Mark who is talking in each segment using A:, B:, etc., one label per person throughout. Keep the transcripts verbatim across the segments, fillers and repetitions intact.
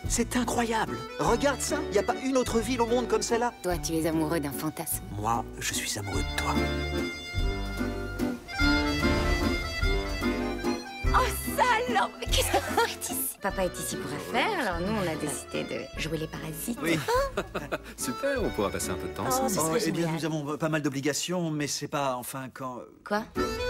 A: C'est incroyable. Regarde ça, il n'y a pas une autre ville au monde comme celle-là.
B: Toi, tu es amoureux d'un fantasme.
A: Moi, je suis amoureux de toi.
B: Oh, salope! Mais qu'est-ce que vous faites ici? Papa est ici pour affaires, alors nous, on a décidé de jouer les parasites.
A: Oui.
C: Super, on pourra passer un peu de temps
B: Oh,
C: ensemble.
B: ce serait
A: Oh, eh bien,
B: génial.
A: nous avons pas mal d'obligations, mais c'est pas, enfin, quand...
B: Quoi?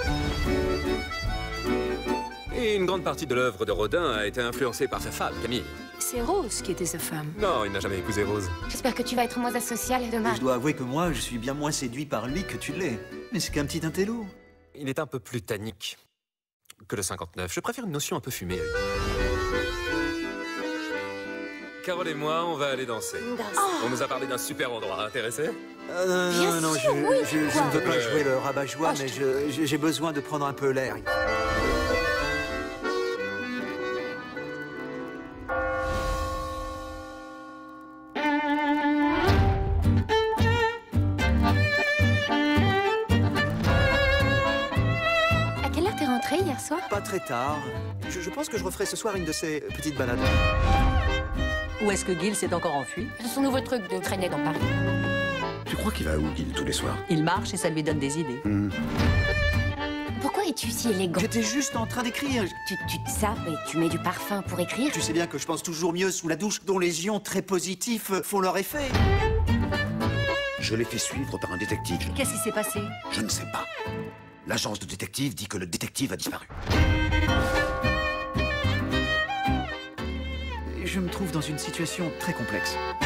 C: Et une grande partie de l'œuvre de Rodin a été influencée par sa femme, Camille.
D: C'est Rose qui était sa femme.
C: Non, il n'a jamais épousé Rose.
B: J'espère que tu vas être moins asocial demain.
A: Je dois avouer que moi, je suis bien moins séduit par lui que tu l'es. Mais c'est qu'un petit intello.
C: Il est un peu plus tannique que le cinquante-neuf. Je préfère une notion un peu fumée. Carole et moi, on va aller danser. On nous a parlé d'un super endroit. Intéressé?
A: Euh, non,
B: Bien
A: non, non,
B: sûr,
A: je,
B: oui,
A: je, je
B: quoi.
A: ne veux pas
C: Ouais.
A: jouer le rabat-joie,
B: Oh, je
A: mais
B: te-
A: je- je- j'ai besoin de prendre un peu l'air.
B: À quelle heure t'es rentrée hier soir?
A: Pas très tard. Je, je pense que je referai ce soir une de ces petites balades.
D: Où est-ce que Gil s'est encore enfui?
B: C'est son nouveau truc de traîner dans Paris.
E: Tu crois qu'il va où, Gil, tous les soirs?
D: Il marche et ça lui donne des idées.
B: Pourquoi es-tu si élégant?
A: J'étais juste en train d'écrire.
B: Tu, tu te sapes et tu mets du parfum pour écrire?
A: Tu sais bien que je pense toujours mieux sous la douche, dont les ions très positifs font leur effet.
E: Je l'ai fait suivre par un détective.
D: Qu'est-ce qui s'est passé?
E: Je ne sais pas. L'agence de détective dit que le détective a disparu.
A: Je me trouve dans une situation très complexe.